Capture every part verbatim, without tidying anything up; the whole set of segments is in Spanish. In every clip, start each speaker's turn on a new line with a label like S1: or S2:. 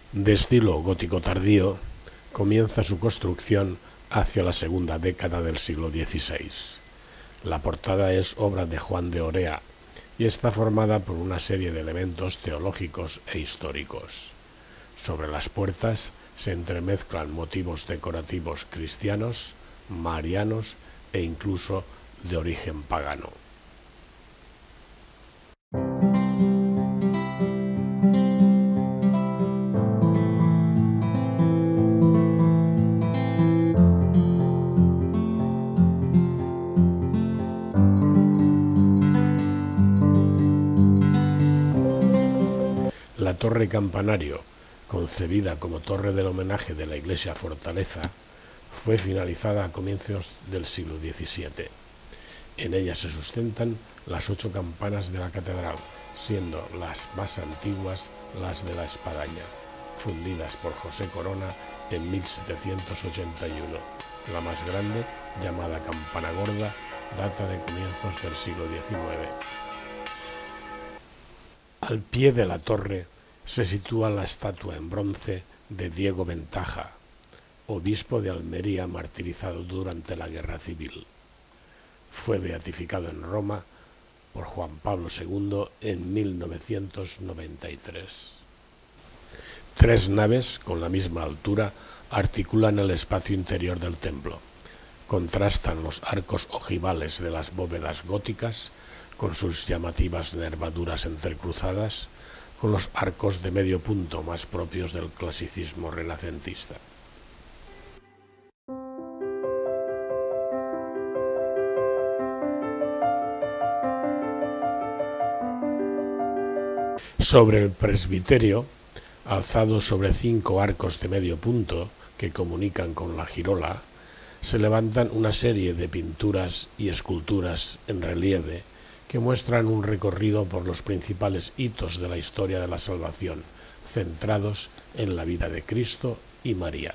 S1: De estilo gótico tardío, comienza su construcción hacia la segunda década del siglo dieciséis. La portada es obra de Juan de Orea y está formada por una serie de elementos teológicos e históricos. Sobre las puertas se entremezclan motivos decorativos cristianos, marianos e incluso de origen pagano. La torre campanario, concebida como torre del homenaje de la iglesia fortaleza, fue finalizada a comienzos del siglo diecisiete. En ella se sustentan las ocho campanas de la catedral, siendo las más antiguas las de la espadaña, fundidas por José Corona en mil setecientos ochenta y uno. La más grande, llamada campana gorda, data de comienzos del siglo diecinueve. Al pie de la torre se sitúa la estatua en bronce de Diego Ventaja, obispo de Almería martirizado durante la Guerra Civil. Fue beatificado en Roma por Juan Pablo segundo en mil novecientos noventa y tres. Tres naves con la misma altura articulan el espacio interior del templo. Contrastan los arcos ojivales de las bóvedas góticas con sus llamativas nervaduras entrecruzadas, con los arcos de medio punto más propios del clasicismo renacentista. Sobre el presbiterio, alzado sobre cinco arcos de medio punto que comunican con la girola, se levantan una serie de pinturas y esculturas en relieve que muestran un recorrido por los principales hitos de la historia de la salvación, centrados en la vida de Cristo y María.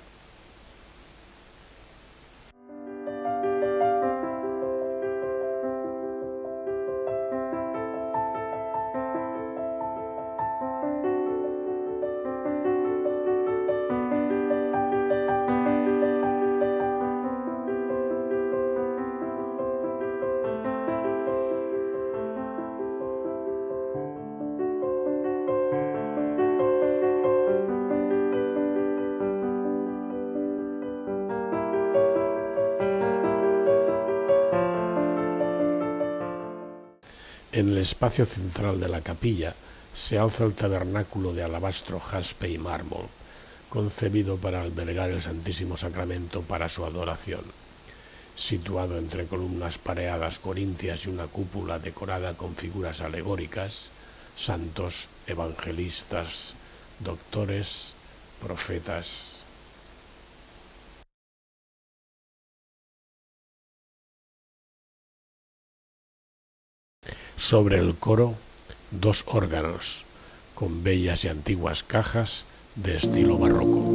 S1: En el espacio central de la capilla se alza el tabernáculo de alabastro, jaspe y mármol, concebido para albergar el Santísimo Sacramento para su adoración. Situado entre columnas pareadas corintias y una cúpula decorada con figuras alegóricas, santos, evangelistas, doctores, profetas. Sobre el coro, dos órganos, con bellas y antiguas cajas de estilo barroco.